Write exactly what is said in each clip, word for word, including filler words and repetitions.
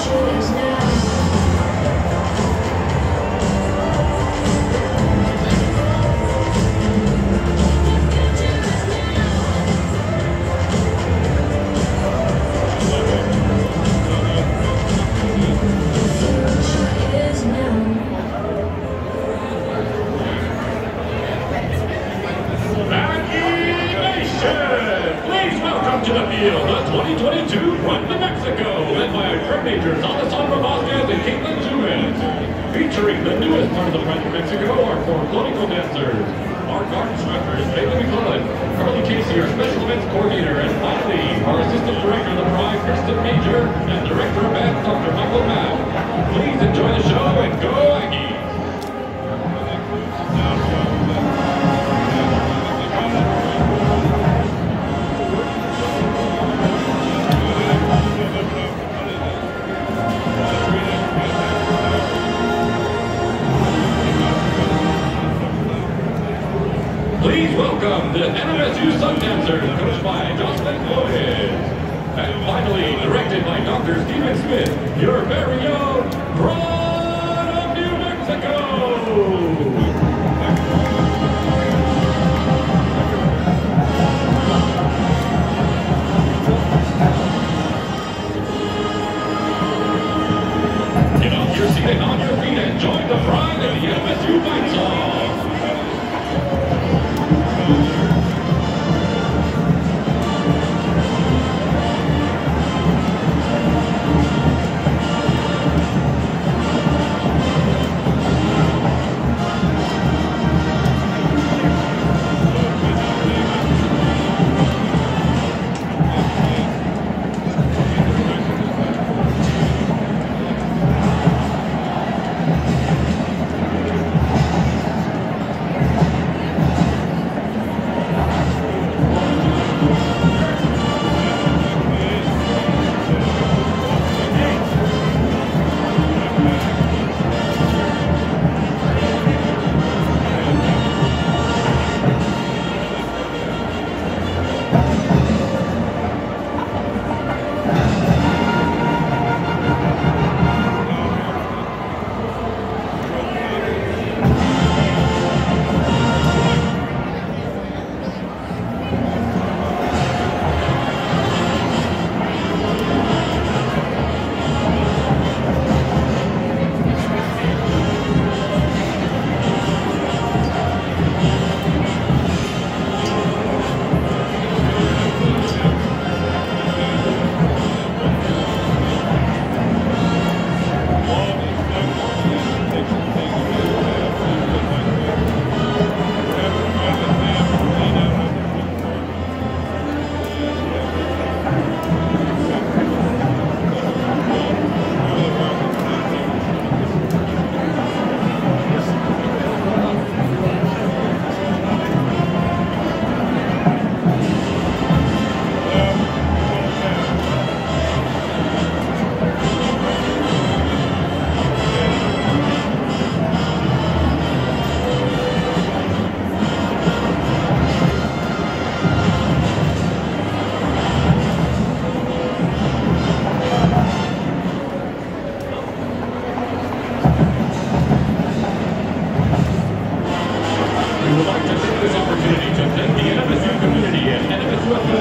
Featuring the newest part of the Pride of Mexico, our four political dancers. Our guard instructors, Bailey McClellan, Carly Casey, our special events coordinator, and finally, our assistant director of the Pride, Kristen Major, and director of events, Doctor Michael Mapp. Please enjoy the show and go Aggies! Please welcome the N M S U Sun Dancers, coached by Jocelyn Flores. And finally, directed by Doctor Stephen Smith, your very own Pride of New Mexico! Get off your seat and on your feet and join the Pride of the N M S U Fight Song!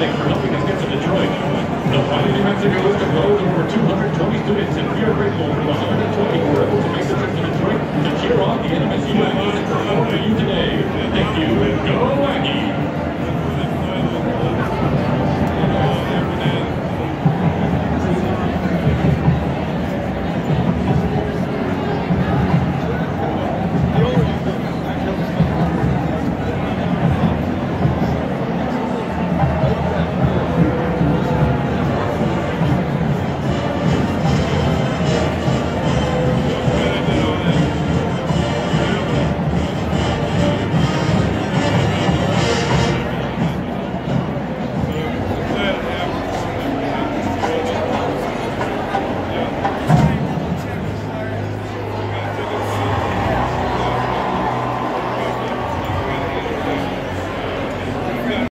Mexico is composed of over two hundred twenty students, and we are grateful for